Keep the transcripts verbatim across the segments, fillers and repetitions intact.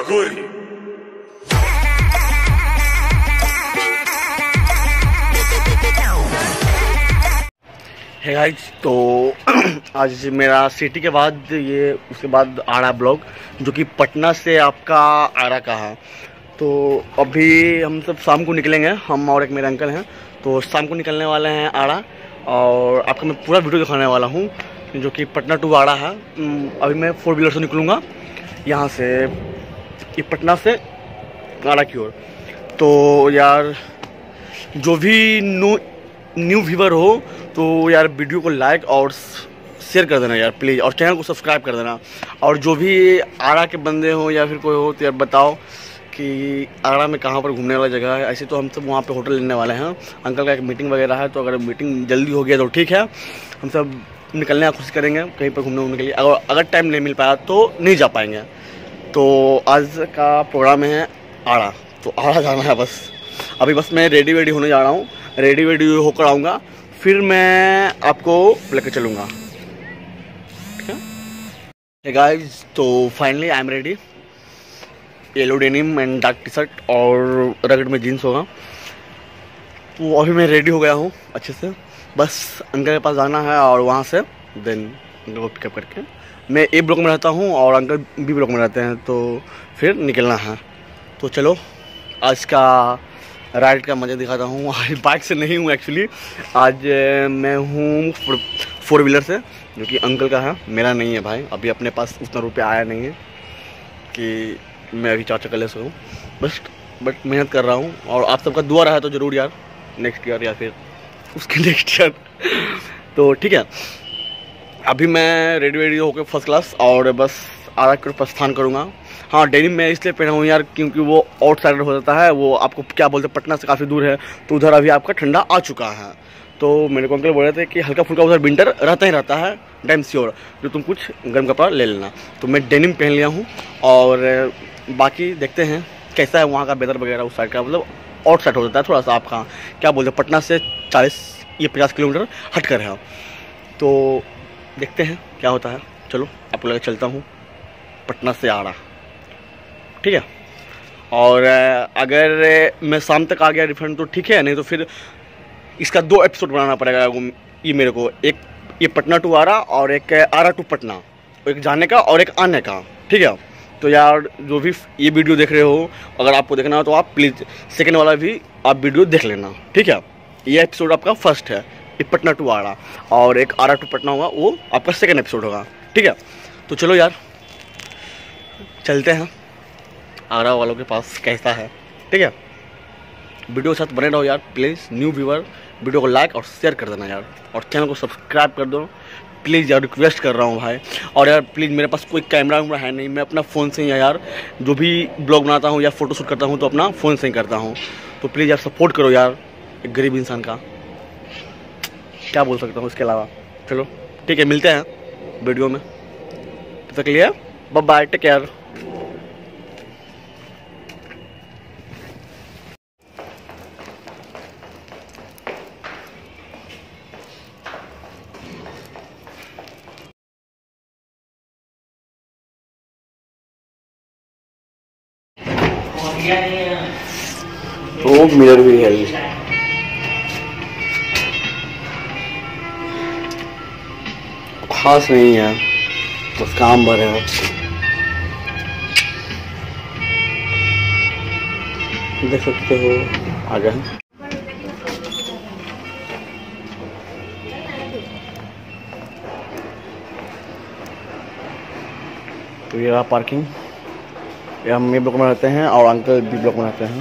Aguri. है guys, तो आज मेरा सिटी के बाद ये उसके बाद आड़ा ब्लॉग जो कि पटना से आपका आड़ा का है। तो अभी हम सब शाम को निकलेंगे, हम और एक मेरे अंकल हैं, तो शाम को निकलने वाले हैं आड़ा और आपको मैं पूरा वीडियो दिखाने वाला हूँ जो कि पटना टू आड़ा है। अभी मैं फोर व्हीलर से निकलूँगा यहाँ से, ये पटना से आड़ा की ओर। तो यार जो भी न्यू न्यू व्यूवर हो तो यार वीडियो को लाइक और शेयर कर देना यार प्लीज़, और चैनल को सब्सक्राइब कर देना। और जो भी आड़ा के बंदे हो या फिर कोई हो तो यार बताओ कि आड़ा में कहाँ पर घूमने वाला जगह है। ऐसे तो हम सब वहाँ पे होटल लेने वाले हैं, अंकल का एक मीटिंग वगैरह है, तो अगर मीटिंग जल्दी हो गया तो ठीक है, हम सब निकलने की कोशिश करेंगे कहीं पर घूमने घूमने के लिए। अगर अगर टाइम नहीं मिल पाया तो नहीं जा पाएंगे। तो आज का प्रोग्राम है आड़ा, तो आड़ा जाना है बस। अभी बस मैं रेडी वेडी होने जा रहा हूँ, रेडी वेडी होकर आऊँगा, फिर मैं आपको लेकर चलूँगा, ठीक है। हे गाइस, तो finally I am ready. Yellow denim and dark T shirt और रगड़ में जीन्स होगा। तो अभी मैं रेडी हो गया हूँ अच्छे से, बस अंकल के पास जाना है और वहाँ से देन अंकल को पिकअप करके मैं ए ब्लॉक में रहता हूँ और अंकल बी ब्लॉक में रहते हैं, तो फिर निकलना है। तो चलो आज का राइड का मज़ा दिखाता हूँ। आज बाइक से नहीं हूँ एक्चुअली, आज मैं हूँ फोर व्हीलर से जो कि अंकल का है, मेरा नहीं है भाई। अभी अपने पास उतना रुपया आया नहीं है कि मैं अभी चार चक्कर ले सकूँ, बस बट मेहनत कर रहा हूँ और आप सबका दुआ रहा है तो ज़रूर यार नेक्स्ट ईयर या फिर उसके नेक्स्ट ईयर। तो ठीक है, अभी मैं रेडी वेडी होकर फर्स्ट क्लास और बस आड़ा की ओर प्रस्थान करूँगा। हाँ, डेनिम मैं इसलिए पहना हूँ यार क्योंकि वो आउट साइडर हो जाता है, वो आपको क्या बोलते हैं पटना से काफ़ी दूर है, तो उधर अभी आपका ठंडा आ चुका है। तो मेरे को अंकल बोल रहे थे कि हल्का फुल्का उधर विंटर रहता ही रहता है, डैम श्योर, जो तुम कुछ गर्म कपड़ा ले लेना। तो मैं डेनिम पहन लिया हूँ और बाकी देखते हैं कैसा है वहाँ का वेदर वगैरह। उस साइड का मतलब आउट साइड हो जाता है थोड़ा सा, आपका क्या बोलते हैं पटना से चालीस या पचास किलोमीटर हट कर है। तो देखते हैं क्या होता है। चलो आपको लेकर चलता हूँ पटना से आड़ा, ठीक है। और अगर मैं शाम तक आ गया रिफंड तो ठीक है, नहीं तो फिर इसका दो एपिसोड बनाना पड़ेगा ये मेरे को, एक ये पटना टू आड़ा और एक आड़ा टू पटना, एक जाने का और एक आने का, ठीक है। तो यार जो भी ये वीडियो देख रहे हो, अगर आपको देखना हो तो आप प्लीज़ सेकेंड वाला भी आप वीडियो देख लेना, ठीक है। ये एपिसोड आपका फर्स्ट है, ये पटना टू आड़ा, और एक आड़ा टू पटना होगा वो आपका सेकेंड एपिसोड होगा, ठीक है। तो चलो यार चलते हैं आड़ा वालों के पास कैसा है, ठीक है। वीडियो के साथ बने रहो यार प्लीज़। न्यू व्यूवर वीडियो को लाइक और शेयर कर देना यार, और चैनल को सब्सक्राइब कर दो प्लीज़ यार, रिक्वेस्ट कर रहा हूँ भाई। और यार प्लीज़, मेरे पास कोई कैमरा वैमरा है नहीं, मैं अपना फ़ोन से ही यार जो भी ब्लॉग बनाता हूँ या फ़ोटो शूट करता हूँ तो अपना फ़ोन से ही करता हूँ। तो प्लीज़ यार सपोर्ट करो यार, एक गरीब इंसान का क्या बोल सकता हूँ इसके अलावा। चलो ठीक है, मिलते हैं वीडियो में, तब तक लिए बाय बाय, टेक केयर। तो मिरर भी है, खास नहीं है, बस काम भर है। देख सकते हो आगे है। तो ये रहा पार्किंग, ये हम ए ब्लॉक में रहते हैं और अंकल बी ब्लॉक में रहते हैं।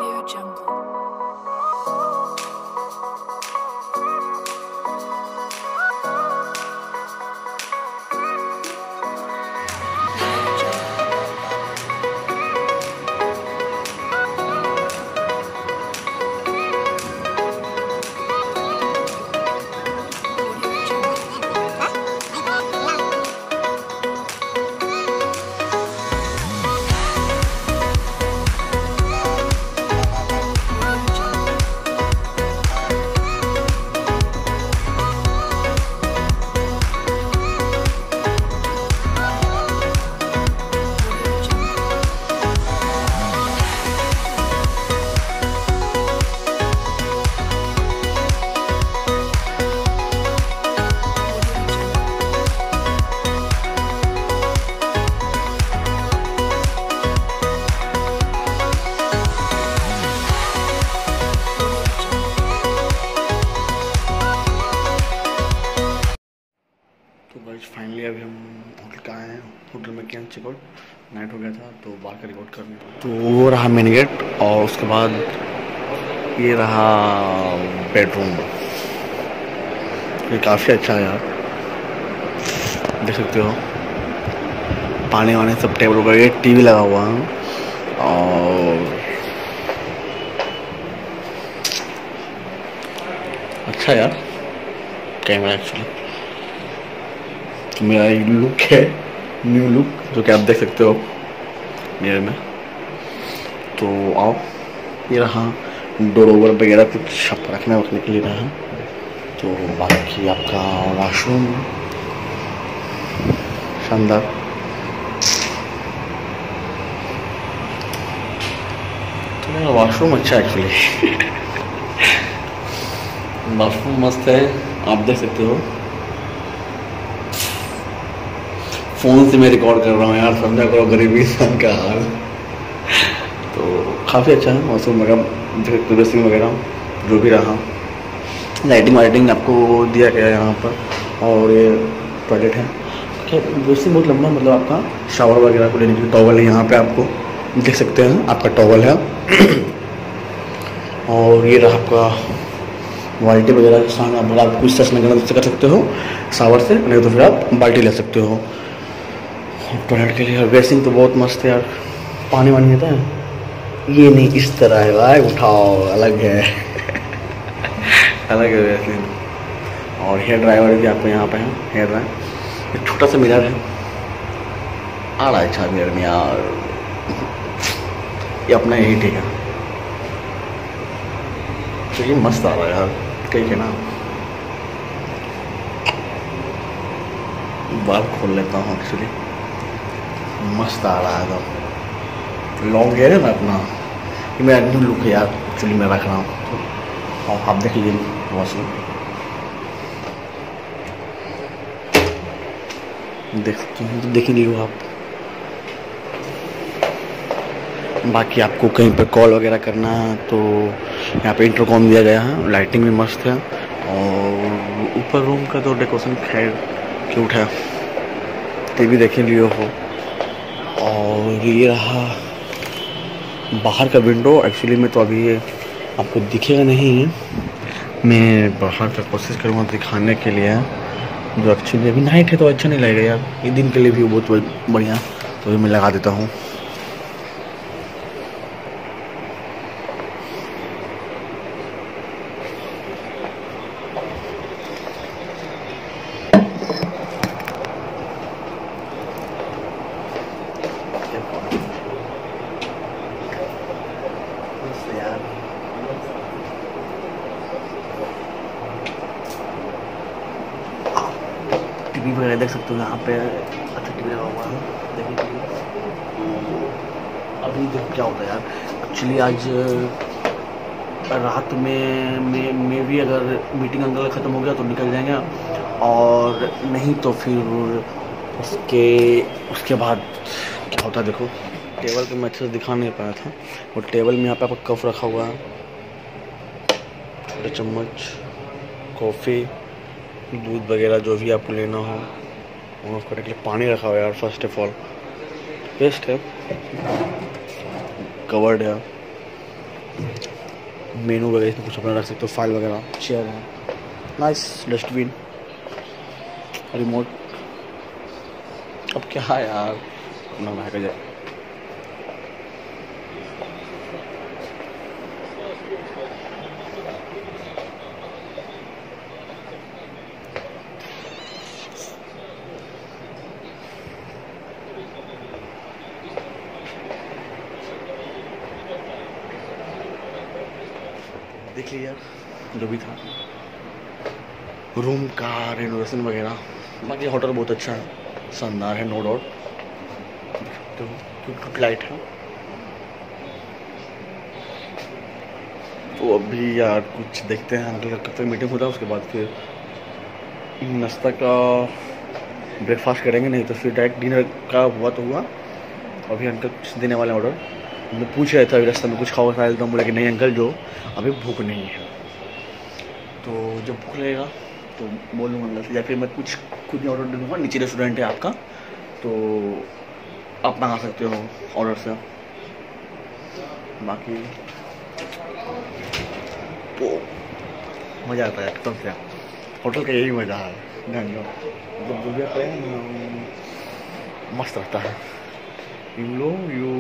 फाइनली अभी हम होटल का आए हैं। होटल में क्या चेकआउट नाइट हो गया था तो बाहर का रिकॉर्ड करने तो वो रहा मेन गेट और उसके बाद ये रहा बेडरूम। ये काफ़ी अच्छा है यार, देख सकते हो पानी वानी सब टेबल वगैरह, टीवी लगा हुआ है और अच्छा यार कैमरा एक्चुअली। तो मेरा एक लुक है, न्यू लुक, जो कि आप देख सकते हो मिरर में। तो आओ, ये रहा डोर ओवर वगैरह कुछ रखने वखने के लिए रहा। तो बाकी आपका वॉशरूम शानदार, तो मेरा वॉशरूम अच्छा है एक्चुअली। वॉशरूम मस्त है, आप देख सकते हो। फ़ोन से मैं रिकॉर्ड कर रहा हूँ यार, समझा करो गरीबी इंसान का हाल। तो काफ़ी अच्छा है वॉशरूम वगैरह, ड्रेसिंग वगैरह जो भी रहा। लाइटिंग वाइटिंग आपको दिया गया है यहाँ पर। और ये टॉयलेट है, ड्रेसिंग बहुत लंबा, मतलब आपका शावर वगैरह को लेने के लिए टॉवल है यहाँ पे, आपको देख सकते हैं आपका टॉवल है। और ये रहा आपका बाल्टी वगैरह, सामान आप आप कुछ सच में गलत से कर सकते हो शावर से, नहीं तो फिर आप बाल्टी ले सकते हो टॉयलेट के लिए। ड्रेसिंग तो बहुत मस्त है यार, पानी वानी आता है ये नहीं, इस तरह है भाई, उठाओ अलग है। अलग है ड्रेसिंग। और हेयर ड्रायर भी आपको यहाँ पे है, हेयर ड्रायर। एक छोटा सा मिरर है, आ रहा है अच्छा मिरर में यार, ये अपना यही ठीक है। तो ये मस्त आ रहा है यार, ठीक है ना। बाल खोल लेता हूँ एक्चुअली, मस्त आ रहा है एकदम। लॉन्ग हेयर है ना अपना, ये मेरा न्यू लुक है यार एक्चुअली, मैं रख रहा हूँ। और आप देख लीजिए वॉशरूम, देख सकते हैं, तो देख ही लीजिए आप। बाकी आपको कहीं पर कॉल वगैरह करना है तो यहाँ पे इंटरकॉम दिया गया है, लाइटिंग भी मस्त है। और ऊपर रूम का तो डेकोरेशन खैर क्यूट है, टीवी देखे लियो हो। और ये रहा बाहर का विंडो, एक्चुअली में तो अभी ये आपको दिखेगा नहीं, मैं बाहर का कोशिश करूँगा दिखाने के लिए, जो एक्चुअली अभी नाइट है तो अच्छा नहीं लगेगा यार, ये दिन के लिए भी बहुत बढ़िया, तो मैं लगा देता हूँ। टीवी वगैरह देख सकते हो यहाँ पे, अच्छा टीवी लगा हुआ है, देखिए। अभी देखो क्या होता है यार, एक्चुअली आज रात में में में भी अगर मीटिंग अंकल ख़त्म हो गया तो निकल जाएंगे, और नहीं तो फिर उसके उसके बाद क्या होता है। देखो टेबल पे मैं अच्छे से दिखा नहीं पाया था, और टेबल में यहाँ पे आपका कप रखा हुआ है, छोटे चम्मच, कॉफ़ी, दूध वगैरह जो भी आपको लेना हो, और उसको रखने के लिए पानी रखा हुआ है यार। फर्स्ट ऑफ ऑल बेस्ट है, कवर्ड है, मेनू वगैरह इसमें कुछ अपना रख सकते हो, फाइल वगैरह, चेयर है, नाइस, डस्टबिन, रिमोट। अब क्या है यार, अपना बना के जाए। देख लीजिए जो भी था रूम का रेनोवेशन वगैरह। बाकी होटल बहुत अच्छा है, शानदार है, नो डाउट। तो क्योंकि लाइट है तो अभी यार कुछ देखते हैं, अंकल का कब तक मीटिंग होता है, उसके बाद फिर नाश्ता का ब्रेकफास्ट करेंगे, नहीं तो फिर डायरेक्ट डिनर का हुआ तो हुआ। अभी अंकल कुछ देने वाले ऑर्डर, मैं पूछ रहा था अभी रास्ते में कुछ खाओ खाया, तो बोला कि नहीं अंकल जो अभी भूख नहीं है, तो जब भूख लगेगा तो बोल दूँगा अंकल से, या फिर मैं कुछ खुद ही ऑर्डर दे दूँगा। नीचे रेस्टोरेंट है आपका, तो आप मंगा सकते हो ऑर्डर से। बाकी तो मज़ा आता है एकदम से, होटल का यही मज़ा है, ध्यान दो जब जो भी आता है मस्त रहता है। यू लो यू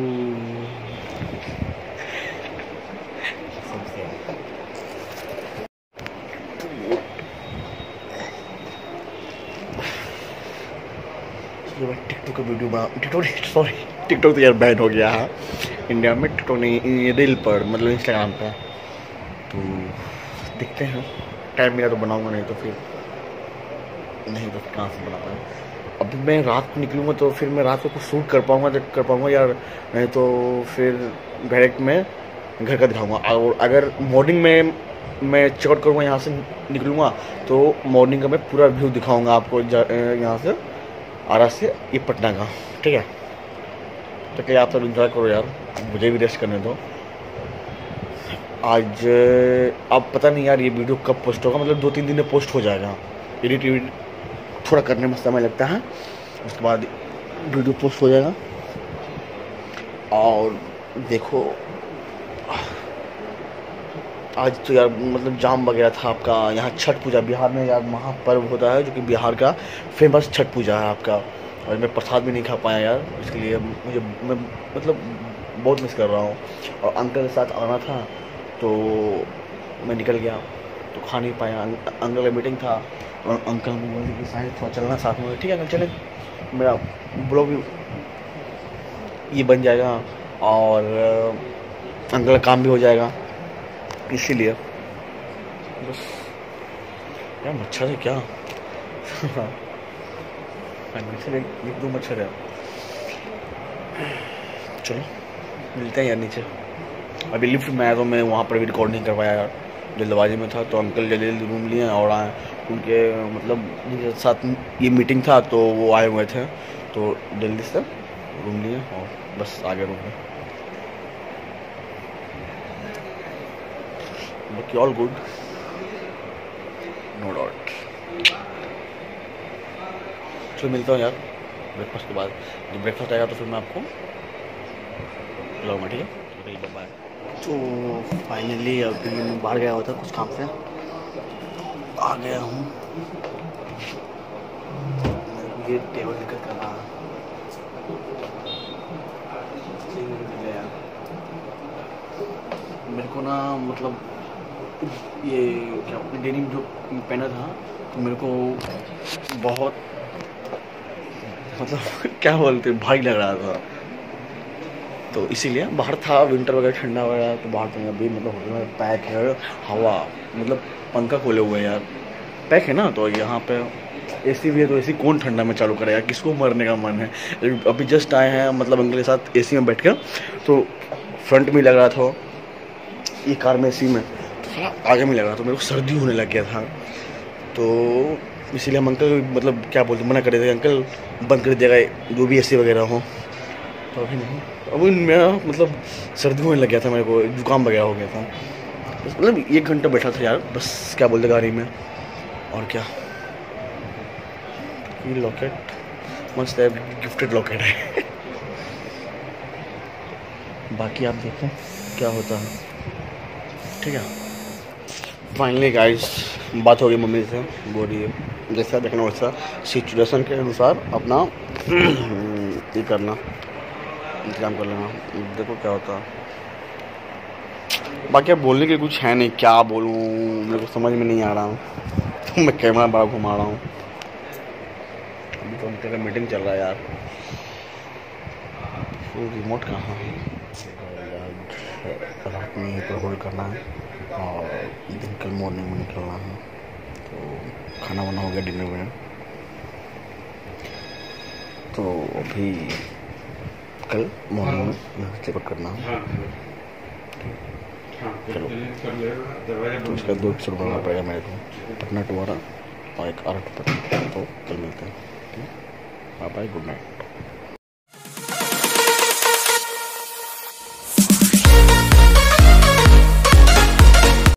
टिकटॉक का वीडियो बना, टिकटॉक सॉरी टिकटॉक तो यार बैन हो गया है इंडिया में, टिकटॉक नहीं, रील पर मतलब इंस्टाग्राम पर। तो देखते हैं, टाइम मिला तो बनाऊंगा, नहीं तो फिर नहीं तो फिर कहाँ से बना पाऊँ। अभी मैं रात को निकलूँगा तो फिर मैं रात को कुछ शूट कर पाऊँगा जब कर पाऊँगा यार, नहीं तो फिर डायरेक्ट मैं घर का दिखाऊँगा। और अगर मॉर्निंग में मैं चेकआउट करूँगा, यहाँ से निकलूँगा तो मॉर्निंग का मैं पूरा व्यू दिखाऊँगा आपको, यहाँ से आरा से ये पटना का, ठीक है। तो क्या आप सब इंतजार करो यार, मुझे भी रेस्ट करने दो। आज अब पता नहीं यार ये वीडियो कब पोस्ट होगा, मतलब दो तीन दिन में पोस्ट हो जाएगा। एडिट एडिट थोड़ा करने में समय लगता है, उसके बाद वीडियो पोस्ट हो जाएगा। और देखो आज तो यार मतलब जाम वगैरह था आपका, यहाँ छठ पूजा बिहार में यार महापर्व होता है, जो कि बिहार का फेमस छठ पूजा है आपका। और मैं प्रसाद भी नहीं खा पाया यार, इसके लिए मुझे मैं मतलब बहुत मिस कर रहा हूँ। और अंकल के साथ आना था तो मैं निकल गया तो खा नहीं पाया। अंकल का मीटिंग था और अंकल ने बोले कि शायद थोड़ा चलना साथ में, ठीक है अंकल चले, मेरा ब्लॉग भी ये बन जाएगा और अंकल का काम भी हो जाएगा, इसीलिए बस। यार मच्छर है क्या मच्छर एक, एक दो मच्छर है। चलो मिलते हैं यार नीचे। अभी लिफ्ट में आया तो मैं वहाँ पर भी रिकॉर्ड नहीं कर पाया यार, जल्दबाजी में था। तो अंकल जल्दी जल्दी रूम लिए और आए, उनके मतलब जिनके साथ ये मीटिंग था तो वो आए हुए थे, तो जल्दी से रूम लिए और बस आ गए रूम में। बाकी ऑल गुड, नो डाउट। चलो मिलता हूँ यार ब्रेकफास्ट के बाद, जब ब्रेकफास्ट आएगा तो फिर मैं आपको बुलाऊंगा, ठीक है। बाय। तो फाइनली अभी मैं बाहर गया हुआ था कुछ काम से, आ गया हूँ। ये टेबल दिक्कत कर रहा है, मेरे को ना मतलब ये क्या डेनिम जो पहना था तो मेरे को बहुत मतलब क्या बोलते भारी लग रहा था, तो इसीलिए बाहर था, विंटर वगैरह ठंडा वगैरह तो बाहर था। अभी मतलब होटल में पैक है, हवा मतलब पंखा खोले हुए हैं यार, पैक है ना, तो यहाँ पे एसी भी है, तो एसी कौन ठंडा में चालू करेगा, किसको मरने का मन है। अभी जस्ट आए हैं मतलब अंकल के साथ एसी में बैठ कर, तो फ्रंट में लग रहा था ये कार में एसी में, तो थोड़ा आगे में लग रहा था, मेरे को सर्दी होने लग गया था। तो इसीलिए हम अंकल मतलब क्या बोलते मना कर रहे थे, अंकल बंद कर देगा जो भी एसी वगैरह हो। तो अभी नहीं, अभी मेरा मतलब सर्दी होने लग गया था, मेरे को जुकाम वगैरह हो गया था। बस मतलब एक घंटा बैठा था यार, बस क्या बोलते गाड़ी में, और क्या। ये लॉकेट मस्त है, गिफ्टेड लॉकेट है बाकी आप देखें क्या होता है। ठीक है। फाइनली गाइस बात हो गई मम्मी से, बोल रही है जैसा देखना वैसा सिचुएशन के अनुसार अपना ये करना, इंतजाम कर लेना, देखो क्या होता है। बाकी अब बोलने के कुछ है नहीं, क्या बोलूँ मेरे को समझ में नहीं आ रहा हूँ। तो मैं कैमरा बड़ा घुमा रहा हूँ। अभी तो उनका मीटिंग चल रहा है यार। तो रिमोट कहाँ है? रात में यहीं पर होल्ड करना है और दिन कल मॉर्निंग में निकलना है। तो खाना वाना हो गया डिनर में, तो अभी कल मॉर्निंग में चेकआउट करना है। चलो तो उसका दो एपिसोड बनाना पड़ेगा मेरे को, पटना टुमारा और एक आर्ट पर। तो कल मिलते हैं। Bye bye, good night.